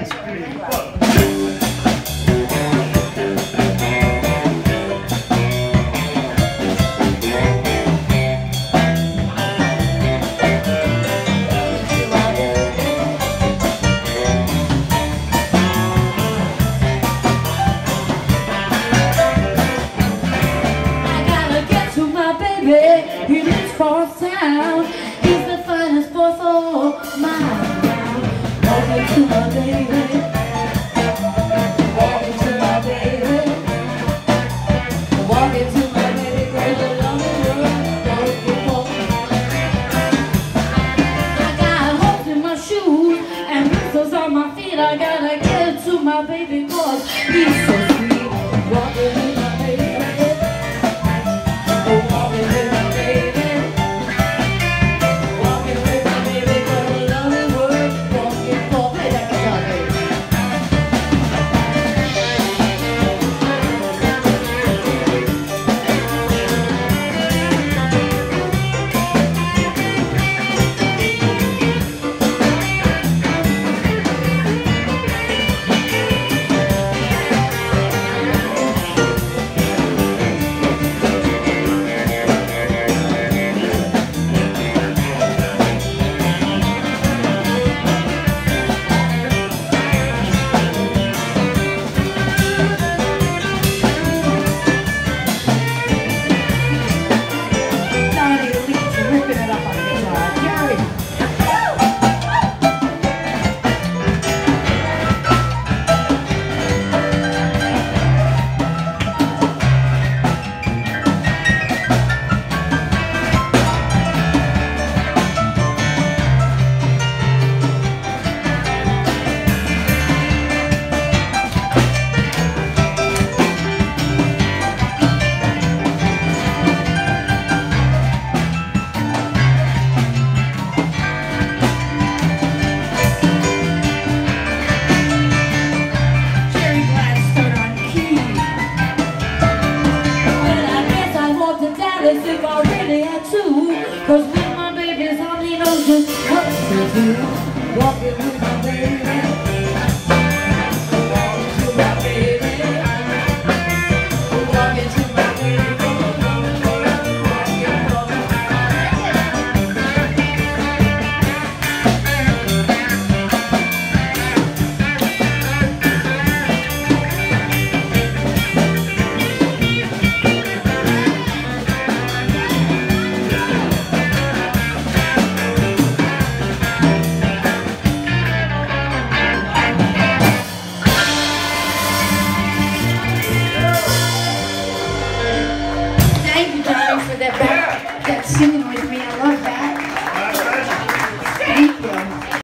He lives for town. He's the finest boy for my town. Walking to my baby, walking to my baby, walking to my baby, girl along the road. I got holes in my shoes and blisters on my feet. I gotta get to my baby boy. He's so sweet. Walking with my baby. They think I really had to, 'cause with my baby's on, he knows just what to do. Walking with my baby, walking to my baby, walking to my baby, that singing with me. I love that.